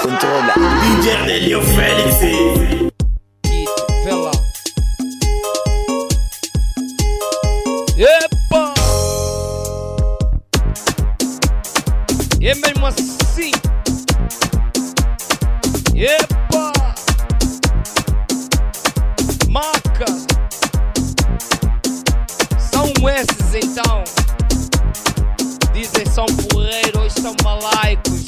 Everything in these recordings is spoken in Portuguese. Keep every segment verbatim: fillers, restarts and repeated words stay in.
controla. D J Delio Félix. Vê lá. Epa! É mesmo assim. Epa! Maca! São esses então. Dizem são porreiros, são malaicos.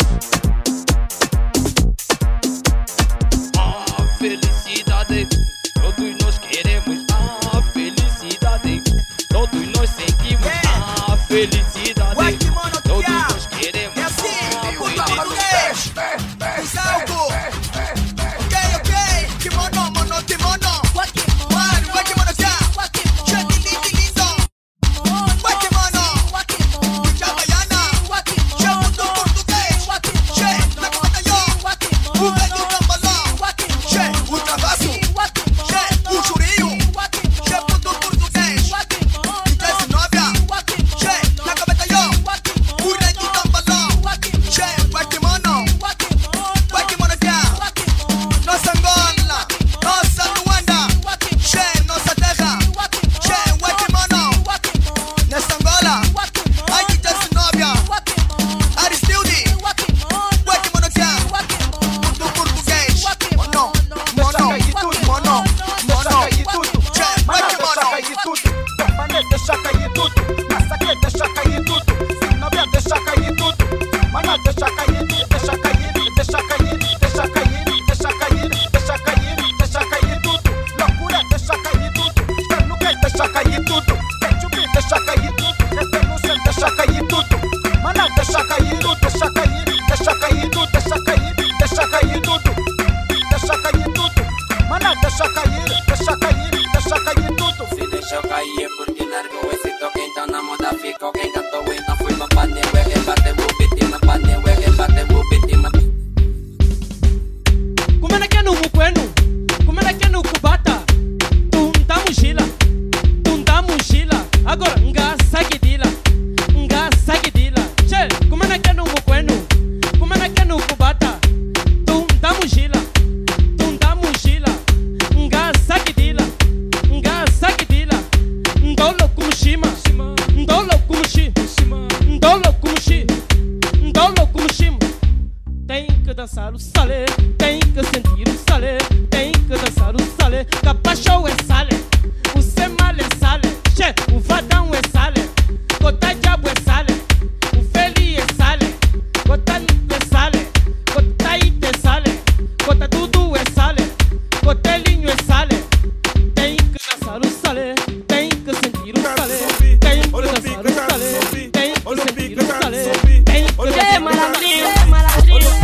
Ah, felicidade. Todos nós queremos. Ah, felicidade. Todos nós sentimos. Ah, felicidade. Todos nós queremos. É assim, puta português. Os algo. Ok, ok. Kimono, mono, kimono. Mano, vai kimono já. Cheio de lindo. Vai kimono. Já baiana. Cheio do português. Cheio da batalhão. O rei do cambalão. Cheio o travasso. Cheio o jurinho. Cheio do português. E dezenove. Cheio da batalhão. O rei do cambalão. Cheio vai kimono. Vai kimono já. Nossa Angola. Nossa Luanda. Cheio nossa terra. Cheio vai kimono. Nessa Angola. Ai de dezenove. Aristilde. Vai kimono já. Do português. Mono. Mono. Mono. Mono. Cheio vai kimono. Mané, deixa cair tudo. Nessa aqui, deixa cair tudo. Se não vier, deixa cair tudo. Mané, deixa cair, deixa cair, deixa cair, deixa cair, deixa cair, deixa cair, deixa cair tudo. Loucura, deixa cair tudo. Está no gay, deixa cair tudo. Ketchup, deixa cair tudo. Este no sei, deixa cair tudo. Mané, deixa cair tudo, deixa cair, deixa cair tudo, deixa cair, deixa cair tudo. Deixa cair tudo. Mané, deixa cair, deixa cair, deixa cair tudo. Se deixou cair é porque largou esse toque. Então na moda ficou. Quem cantou e não foi pra panela. Quem bateu o beat na panela. Quem bateu o beat na. Como é que é no Mukwenu? Como é que é no Kubata? Tunta mochila, tunta mochila. Agora, nga sagidila, nga sagidila. Che, como é que é no Mukwenu? Como é que é no Kubata? Tunta mochila, tunta mochila. Nga sagidila, nga sagidila. Ndolo kumushima, ndolo kumushi, ndolo kumushi, ndolo kumushima. Tem que dançar o salé, tem que sentir o salé, tem que dançar o salé. Capachou é salé, o semal é salé, che, o vadão é salé, cota diabo é salé, o feli é salé, cota nico é salé, cota ite é salé, cota tudo é salé, cotelinho é salé. Tem que dançar o salé, tem que sentir o salé, tem que dançar o salé, tem que sentir o salé, tem que É malandrinho, dançar. é malandrinho.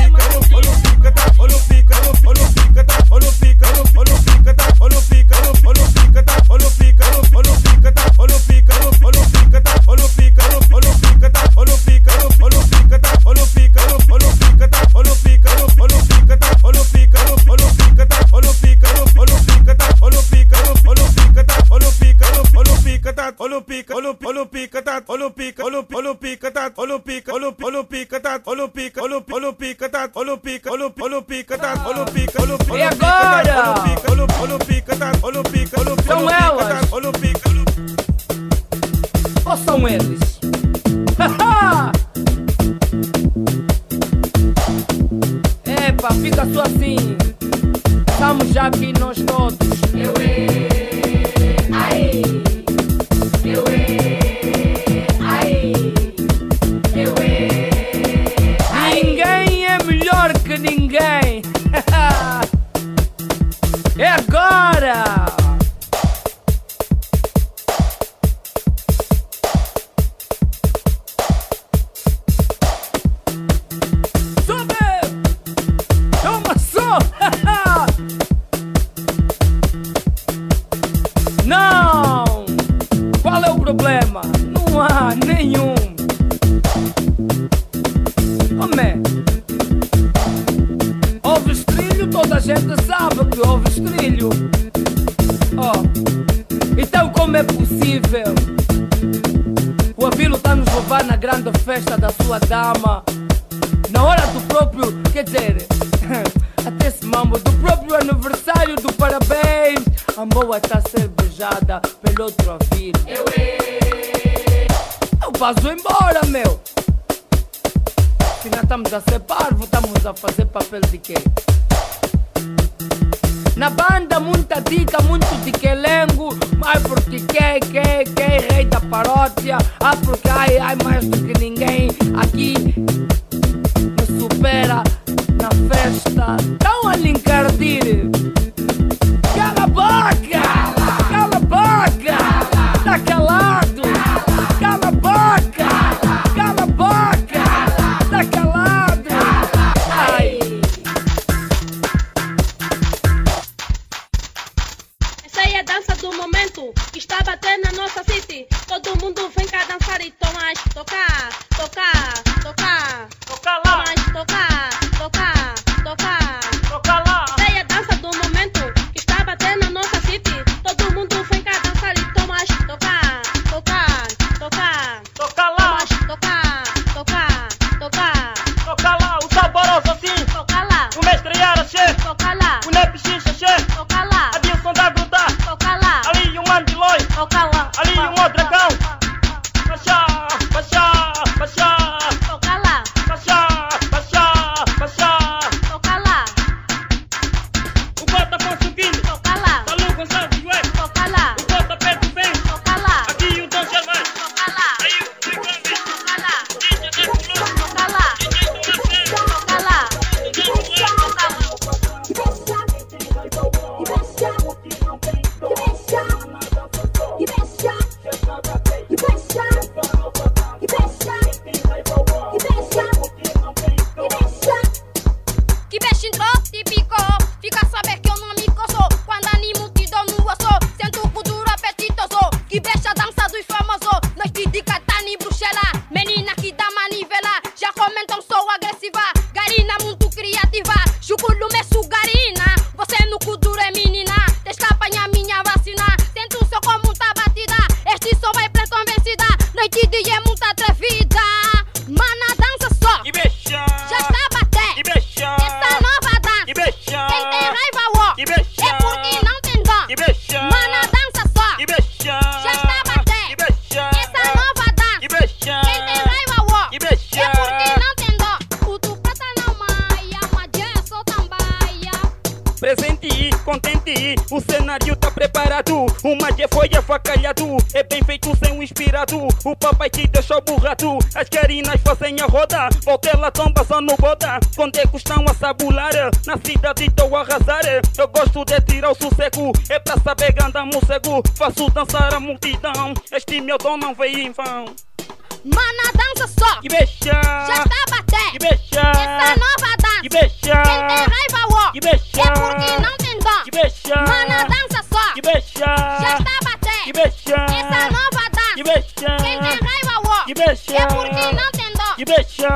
E agora? São elas. Ou são eles? Epa, fica só assim. Estamos já aqui nós todos. Eu é, ai. Eu é, ai. Eu é. Ninguém é melhor que ninguém. É agora! Sobe! Toma só! Não! Qual é o problema? Não há nenhum. Homem, ouves trilho, toda a gente sabe que ouves trilho. Oh, então como é possível o Avilo tá nos levar na grande festa da sua dama na hora do próprio, quer dizer, Até esse mambo do próprio aniversário do parabéns. A moa está a ser beijada pelo outro ouvido. Eu, eu passo embora, meu. Se não estamos a ser parvo, estamos a fazer papel de quê? Na banda, muita dica, muito tiquelengo. Ai, porque quem, quem, quem, rei da paródia. Ah, porque ai, ai, mais do que ninguém aqui me supera na festa. Estão a lhe encardir. Cala a boca! Cala a boca! Tá calado! Cala a boca! Cala a boca! Tá calado! Ai! Essa aí é a dança do momento que está batendo na nossa city. Todo mundo vem cá dançar e Tomás tocar, tocar, tocar. Toca lá, Tomás tocar, tocar, tocar. toca lá. Essa aí é a dança do momento que está batendo na nossa city. Todo mundo vem cá dançar e Tomás tocar, tocar, tocar. Toca lá, Tomás tocar, tocar, tocar. toca lá. O saboroso assim, Toca lá, o mestre Yara, che. toca lá, O Nep Xixa, che. toca lá, Adilson da Gruta. toca lá, Ali um Mandiloi. toca lá, Ali um outro dragão. Baixá, baixá, baixá. toca lá, Baixá, baixá, baixá. toca lá, O Bota Afonso Guilherme. toca lá, Salu Gonçalves Ué. toca lá, O Bota Pedro Bem. toca lá, Aqui o Dom Germán. toca lá, Aí o Rui Gomes. toca lá, D J Neto Luz. toca lá, D J Tomacé. toca lá, D J Tomacé. toca lá. Que beijo entrou, te picou. Fica a saber que eu não me coço. Quando animo te dou no osso. Sento futuro apetitoso. Que beijo a dança dos famosos. Noite de Catani e Bruxela. Menina que dá manivela. Já comentam, sou agressiva. Garina muito criativa. Chuculo me sugarina. Você no kuduro é menina. Tens que apanhar minha vacina. Tento só com muita batida. Este só vai pra convencida. Noite de é muito atrevida. Mana dança só. Que beixa. Já está a bater. Que beixa. Essa nova dança. Que beixa. Quem tem raiva, ó, Que beixa. é porque não tem dó. Que beixa. Mana dança só. Que beixa. Já está a bater. Que beixa. Essa nova dança. Que beixa. Quem tem raiva, ó, Que beixa. é porque não tem dó. O tu prata não maia, mas é só tambaia. Presente, contente, o cenário tá preparado. O magia foi avacalhado, é bem feito sem o inspirado. O papai te deixou burrado, as carinas fazem a roda. Voltela tomba só no boda, quando é que estão a sabular? Na cidade tô a arrasar, eu gosto de tirar o sossego. É pra saber andar morcego, faço dançar a multidão. Este meu dom não veio em vão. Mana dança só. Que beixa. Já está a bater. Que beixa. Essa nova dança. Que beixa. Quem tem raiva, ó, Que beixa. é porque não tem dó. Que beixa. Mana dança só. Que beixa. Já está a bater. Que beixa. Essa nova dança. Que beixa. Quem tem raiva, ó, Que beixa. é porque não tem dó. Que beixa.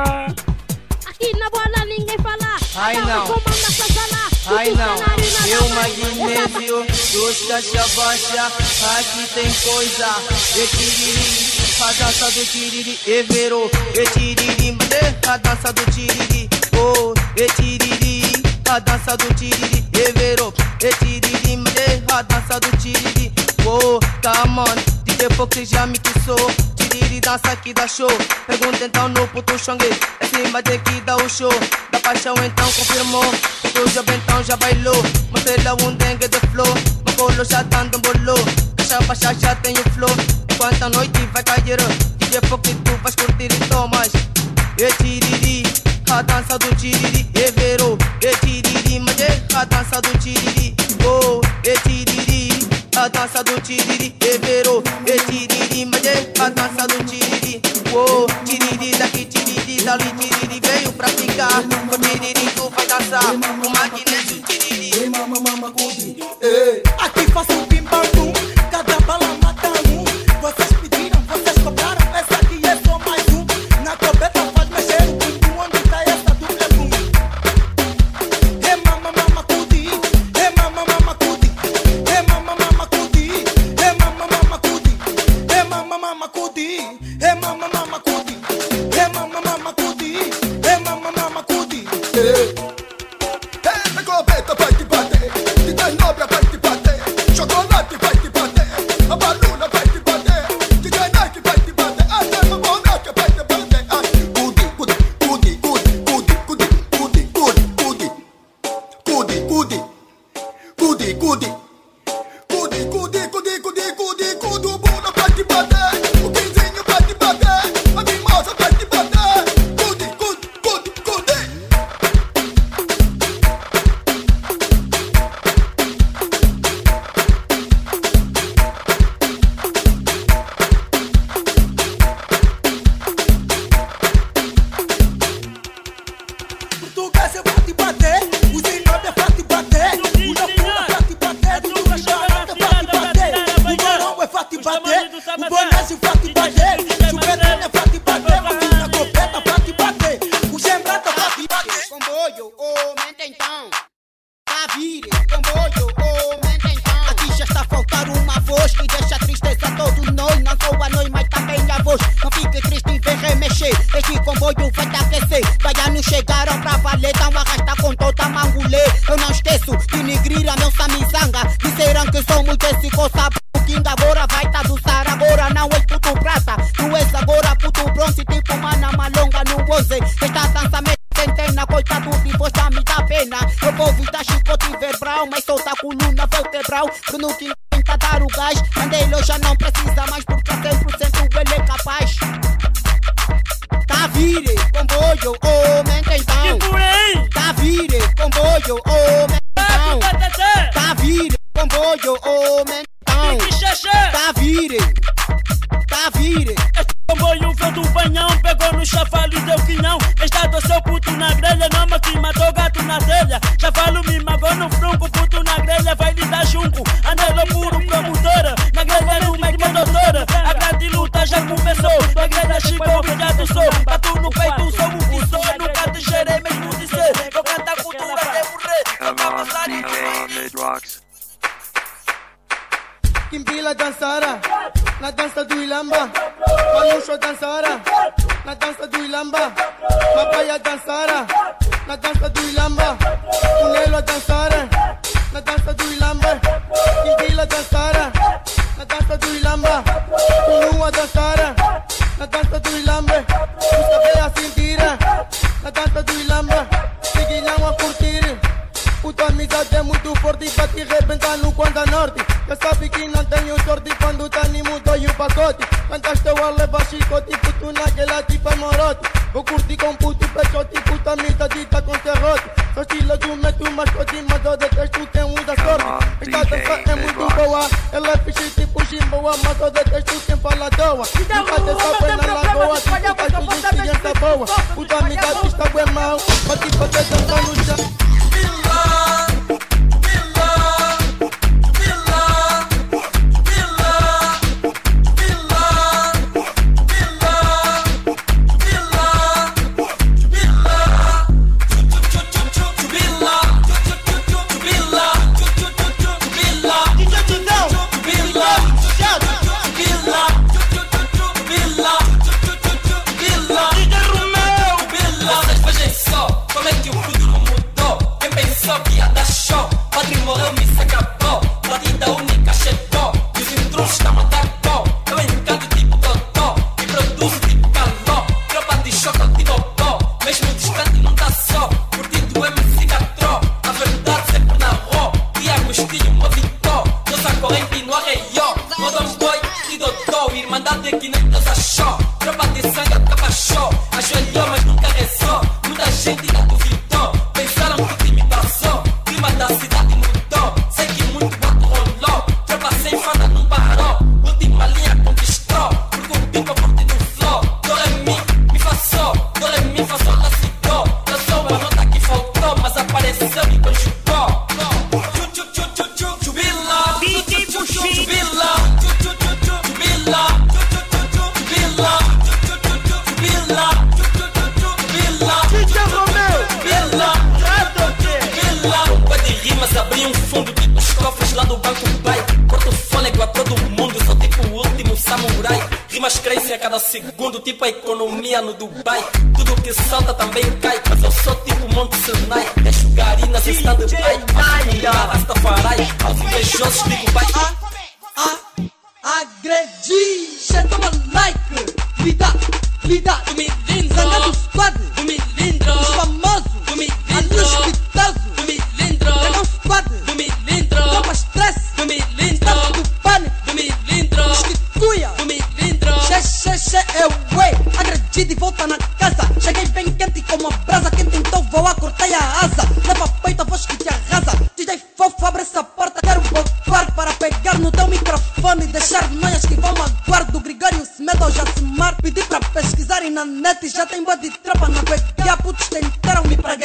Aqui na bola ninguém fala. Ai, Cada um não. comanda essa sala. Ai O não, cenário na eu bola. magnésio, dois caixa baixa, aqui tem coisa. E tiriri, a dança do tiriri, e verou, e tiriri, mande, a dança do tiriri, oh, e tiriri, a dança do tiriri, e verou, e tiriri, mande, a dança do tiriri, oh, come on, D J Fox já me quissou. Tiriri dança aqui dá show. Pergunta então no puto xangue, é cima de que dá o show. Da paixão então confirmou. O jovem então já bailou. Mostrei-lhe um dengue de flow. No colo já dando um bolô. Caixa baixa já tem o flow. Enquanto a noite vai cair, D J Fox tu vais curtir e tomas. E tiriri, a dança do tiriri, e verou. E tiriri, mas é a dança do tiriri, oh, e tiriri, a dança do tiriri, e verou. E tiriri, mas é a dança do tiriri, oh, tiriri daqui, tiriri dali, tiriri veio pra ficar. Com tiriri tu vai dançar, o magnésio tiriri. Mama, mama, cuide. Aqui faço um pim-pam-pum, cada bala mata um. Vocês pediram, vocês cobraram, essa aqui é só mais um. Na cobeta faz mexer o pinto, onde tá essa dupla boom. Hey mama, mama, cuide. Hey mama, mama, cuide. Hey mama, mama, cuide. Hey mama, mama, cuide. Hey mama, mama, cuide. Hey mama, mama, cuide. Hey mama, mama, cuide. Hey mama, mama, cuide. Cudi, cudi, cudi, cudi, cudi, cudi, cudi, o bunda pra te bater, o quinzinho pra te bater, a mimosa pra te bater. Cudi, cudi, cudi, cudi. Português é pra te bater, o Zimbábue é pra te bater, o Japão é pra te bater, o Guimarães é pra te bater, o Marão é pra te bater, o Bonésio é pra te bater, o Chuvetano é pra te bater, o Vina Copeta é pra te bater, o Gembrata é pra te bater. Comboio, oh, mente então. Tá vire, comboio, oh, mente então. Aqui já está a faltar uma voz que deixa a tristeza a todos nós. Não só a nós, mas também a voz. Não fique triste e vem remexer. Este comboio vai te aquecer. Baianos chegaram pra valer, dão arrasta com toda a mangulê. Eu não esqueço de nigrir a meu samizanga. Disseram que sou muito esse coça. O King agora vai te adoçar. Agora não és puto prata. Tu és agora puto bronze. Tipo mana malonga no onze. Esta dança me centena, coitado de voz a me dá pena. Eu vou evitar chicote verbal, mas solta a coluna vertebral. Que no que tenta dar o gás. Andei já não precisa mais, porque cem por cento ele é capaz. Tá vire, comboio, oh, mente então. Tá vire, comboio, oh, mente então. Tá vire, comboio, oh, mente então. Tá vire, tá vire. Comboio veio do banhão, pegou no chavalo e deu quinhão. Estado seu puto na grelha, não me que matou gato na telha. Chavalo me magou no frunco, puto na grelha, vai lhe dar junco. Anelo puro promotora, na grelha numa irmã doutora. A grande luta já começou, na grelha chegou, obrigado sou. Batu no peito, sou o que sou, nunca te gerei mesmo de ser. Eu canto a cultura até morrer, eu vou passar e Kimbila dançara, na dança do Ilamba. Manucho dançara, na dança do Ilamba. Papaya dançara, na dança do Ilamba. Unelo dançara, na dança do Ilamba. Kimbila dançara, na dança do Ilamba. Unua dançara, na dança do Ilamba. Usabé a sentira, na dança do Ilamba. Seguilhão a curtir. Puta amizade é muito forte pra te rebentar no Quanda Norte. Já sabe que não tenho sorte quando tá nem mudou e o pacote. Cantaste eu a levar chicote, puto naquela tipa morote. Vou curtir com puto pechote, puta amizade tá com serrote. Só estilo do meto mascote, mas eu detesto quem usa sorte. Esta dança é muito boa, ela é fixe tipo chimboa, mas eu detesto quem fala doa. Nunca te sobe na lagoa, tu fica com justiça boa. Puta amizade está bem mal, bate pra te dançar no chão. Rimas crescem a cada segundo, tipo a economia no Dubai. Tudo que salta também cai, mas eu sou tipo Monte Sinai. Deixo garinas em stand by, Rastafari, aos invejosos digo bye. Agredi, toma like, vida, vida, do milindro, Zanga do squad, do milindro, os famosos, do milindro, Anos Pitoso, do milindro, Dragão Squad, do milindro, Tropas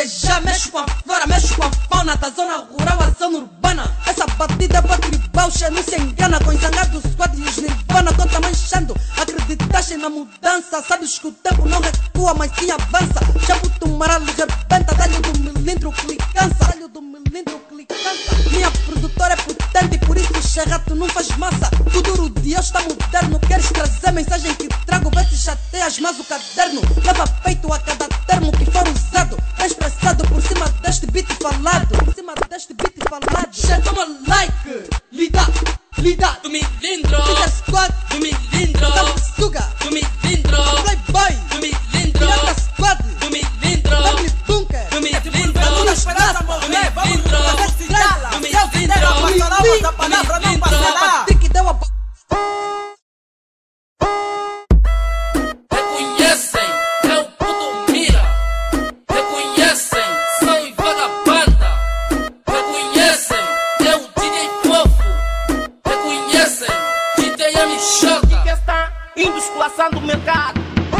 gaguejar, mexo com a flora, mexo com a fauna da zona rural à zona urbana. Essa batida é pra tribal, não se engana. Com zangado squad e os nirvana, conta manchando. Acreditaste na mudança, sabes que o tempo não recua, mas sim avança. Já puto maralo rebenta, dá-lhe do milindro que lhe cansa. Dá-lhe do milindro que lhe cansa. Minha produtora é potente e por isso o rato não faz massa. Futuro de hoje está moderno, queres trazer mensagem que trago, vê se chateias mais o caderno. Leva peito a cada termo que for usado, é expressado por cima deste beat falado. Por cima deste beat falado. Já toma like, lida, lida. Do milindro, Fica squad, do milindro, Suga, do milindro, Playboy, do milindro, Pirata Squad, do milindro, W Bunker, do milindro, Vamos esperar morrer, vamos cidá-la. do milindro, a palavra não passará. que deu a reconhecem, é o puto mira. Reconhecem, são e vagabanda. Reconhecem, é o D J fofo. Reconhecem, D J M Choca. Que está indo esculachando o mercado.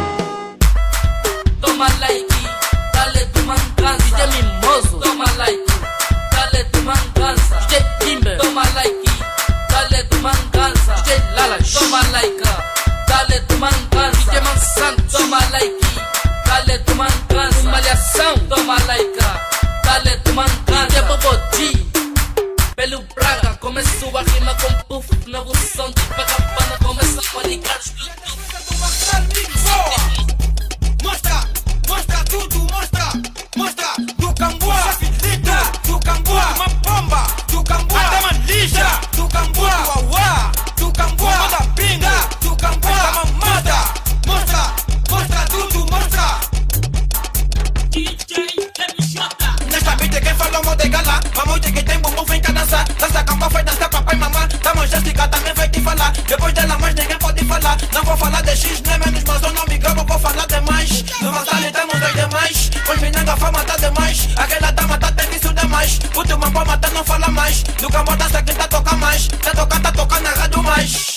Toma like, dale tu mangança. D J Mimoso, toma like, dale tu mangança. D J Timber, toma like, dale tu mangança. D J Lalas, toma like, dale tu mangança. D J Mansanto, toma like, dale tu mangança. Malhação, toma like, dale tu mangança. D J Bobodi, pelo Braga, começou a rima com puff. Novo som de vagabana, começa a ligar os Bluetooth. Mostra, mostra tudo, mostra, mostra do Camboa, do Camboa, uma bomba, do Camboa, até uma lija, do Camboa, uauá, do Camboa, toda pinga, do Camboa, mamada, mostra, mostra tudo, mostra. D J M J. Nesta beat quem falou mal de gala, vamos de que tem bumbum, vem cá dançar, dança Camboa, foi dançar papai e mamãe, tamo Jéssica também vai te falar, depois dela mais ninguém pode falar, não vou falar de X, nem menos, mas eu não me gravo, vou falar demais, no Vassali temos dois demais, pois menina a fama tá demais, aquela dama tá tem isso demais, o teu mambo mata não fala mais, no Camboa dança quem tá toca mais, tá tocando, tá tocando na rádio mais,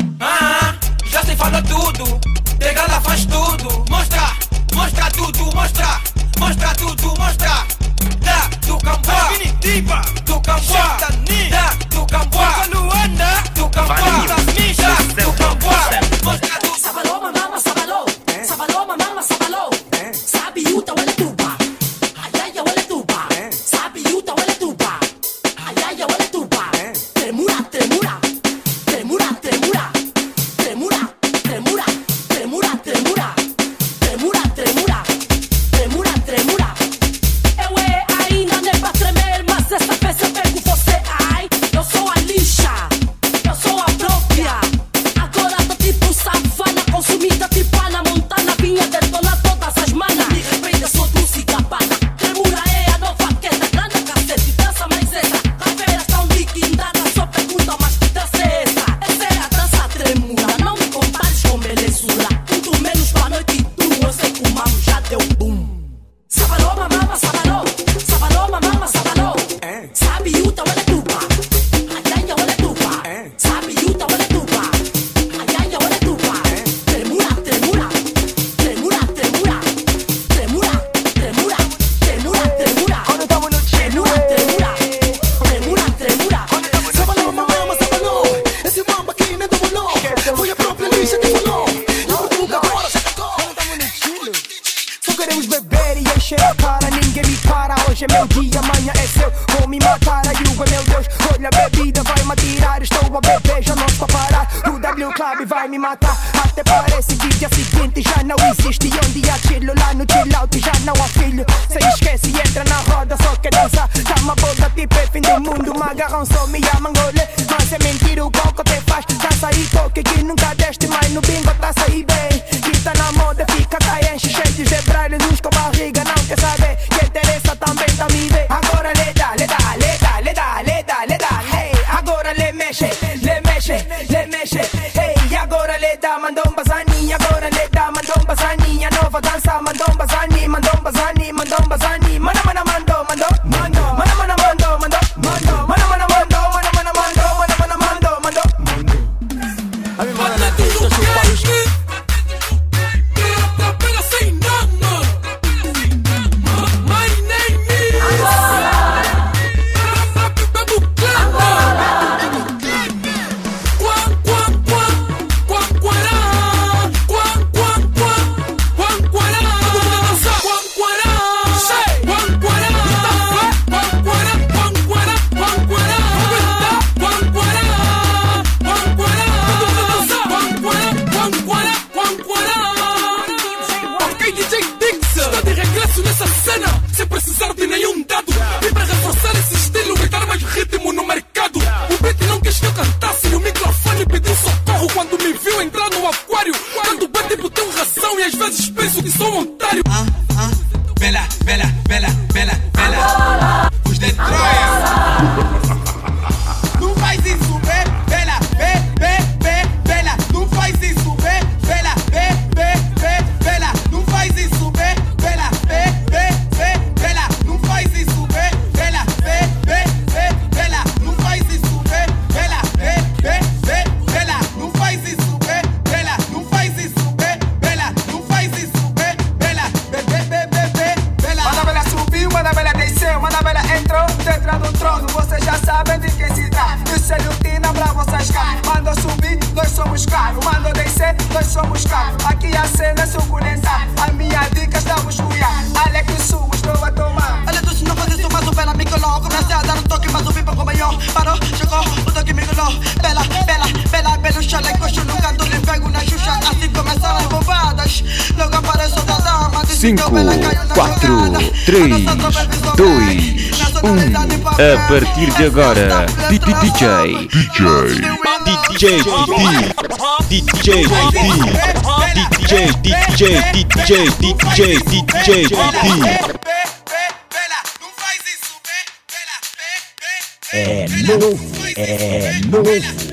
ah, já se falou tudo, de gala faz tudo, mostra, mostra tudo, mostra, mostra tudo, mostra, da do Camboa, definitiva, do Camboa, da do Camboa, Luanda, do Camboa, das Mijas, do Camboa, mostra tudo. Sabalô, mamama, sabalô, sabalô, mamama, sabalô, sabe yuta wale tuba, ayaya wale tuba, sabe yuta wale tuba, ayaya wale tuba, tremura, tremura, tremura, tremura, tremura, tremura, tremura, tremura, tremura, tremura, tremura, tremura. Eu é ainda nem pra tremer, mas essa vez eu pego você, ai, eu sou a lixa, eu sou a própria. Agora tô tipo savana, consumida tipo Ana Montana, vinha detonar todas as manas. Me respeita, sou Dulce Gabbana. Tremura é a nova queda, grande cacete, dança mais essa. Cafeiras tão liquidadas, só perguntam, mas que dança é essa? Essa é a dança tremura, não me compares com belezura. Muito menos pra noite e tu, eu sei que o mamo já deu boom. Sabalô, mamama, sabalô, sabalô, mamama, sabalô, sabe yuta wale tuba, ayaya wale tuba, sabe yuta wale tuba, ayaya wale tuba, tremura, tremura, tremura, tremura, tremura, tremura, tremura, tremura, Quando tamo no tiro, tremura, tremura, tremura, tremura. Sabalô, mamama, sabalô, esse mambo aqui nem dominou, foi a própria lixa que falou, não nunca agora já tocou. quando tamo no tiro. Só queremos beber e encher a cara, ninguém me para. Hoje é meu dia, amanhã é seu. Vou me matar, a Yuga, meu Deus. Olha a bebida, vai me atirar. Estou a beber, já não estou a parar. O W Club vai me matar. Até parece que dia seguinte já não existe. E onde há chilo, lá no chill out já não há filho. Cê esquece e entra na roda, só quer dançar. Tá uma boca tipo é fim do mundo. Me agarram só, me amam olé. Mas é mentira, o coco te faz. Dança e toque que nunca deste, mas no bingo tá sair bem. Que tá na moda, fica tá enche, cheio de braille, luz com barriga, não quer saber. Que interessa também tá me ver. Agora lhe dá, lhe dá, lhe dá, lhe dá, lhe dá, lhe dá, hey. Agora lhe mexe, lhe mexe, lhe mexe, hey. Agora lhe dá, mandou um bazaninha. Agora lhe dá, mandou um bazaninha. Nova dança, mandou um bazani, mandou um bazani, mandou um bazani. Mana, mana, mandou, mandou, mandou, mana, mana, mandou, mandou, mandou, mana, mana, mandou, mana, mana, mandou, mana, mana, mandou, mandou. A minha mana na pista, chupa os Pera sem nome, my name. trono, vocês já sabem de quem se trata. Isso é lutina pra vocês cá. Manda subir, nós somos caros. Manda descer, nós somos caros. Aqui a cena é suculenta. A minha dica está a buscar. Olha que sumo, estou a tomar. Olha tu se não faz isso, mas o Bela me colou. Comecei a dar um toque, mas o pipa acompanhou. Parou, chegou, o toque me colou. Bela, Bela, Bela, Bela, chale, coxo no canto, lhe pego na xuxa. Assim começaram as bombadas. Logo apareceu da dama. cinco, quatro, três, dois, um. A partir de agora, D J D J D J D J D J D J D J D J D J é novo, é novo.